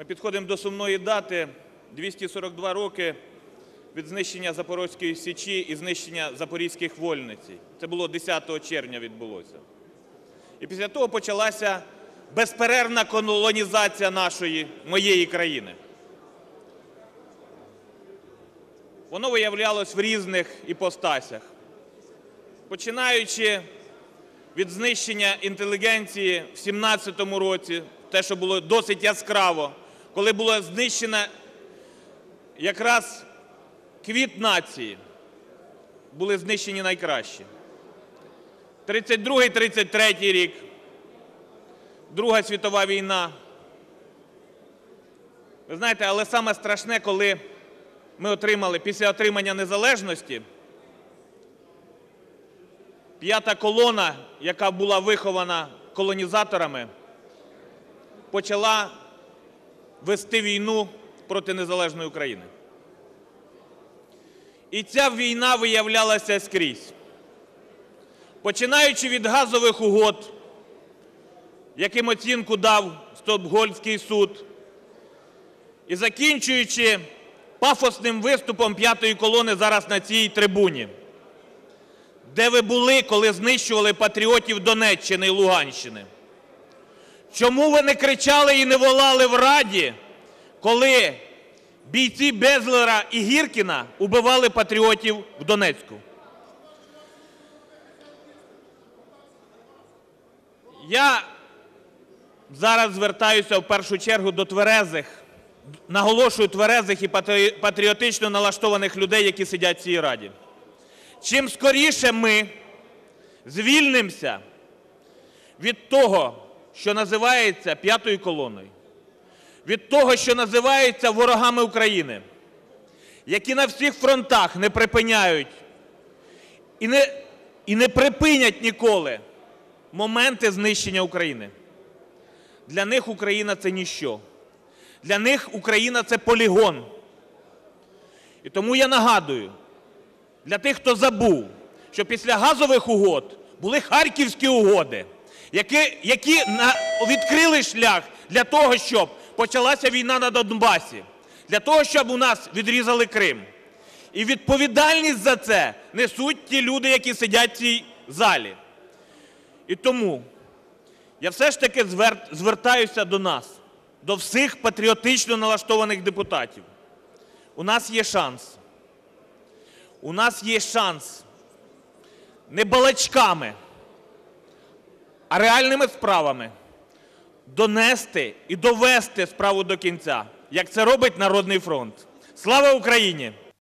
підходимо до сумної дати – 242 роки від знищення Запорізької Січі і знищення запорізьких вольниць. Це було 10 червня відбулося. І після того почалася безперервна колонізація моєї країни. Воно виявлялось в різних іпостасях. Починаючи від знищення інтелігенції в 17-му році, те, що було досить яскраво, коли було знищено якраз квіт нації, були знищені найкращі. 32-33 рік, Друга світова війна. Ви знаєте, але саме страшне, коли ми отримали, після отримання незалежності, п'ята колона, яка була вихована колонізаторами, почала вести війну проти незалежної України. І ця війна виявлялася скрізь. Починаючи від газових угод, яким оцінку дав Стокгольмський суд, і закінчуючи пафосним виступом п'ятої колони зараз на цій трибуні. Де ви були, коли знищували патріотів Донеччини і Луганщини? Чому ви не кричали і не волали в Раді, коли бійці Безлера і Гіркіна убивали патріотів в Донецьку? Я зараз звертаюся в першу чергу до тверезих, наголошую, тверезих і патріотично налаштованих людей, які сидять в цій Раді. Чим скоріше ми звільнимося від того, що називається п'ятою колоною, від того, що називається ворогами України, які на всіх фронтах не припиняють і не припинять ніколи моменти знищення України. Для них Україна – це ніщо. Для них Україна – це полігон. І тому я нагадую, для тих, хто забув, що після газових угод були Харківські угоди, які відкрили шлях для того, щоб почалася війна на Донбасі, для того, щоб у нас відрізали Крим. І відповідальність за це несуть ті люди, які сидять в цій залі. І тому я все ж таки звертаюся до нас, до всіх патріотично налаштованих депутатів. У нас є шанс. У нас є шанс не балачками, а реальними справами донести і довести справу до кінця, як це робить Народний фронт. Слава Україні!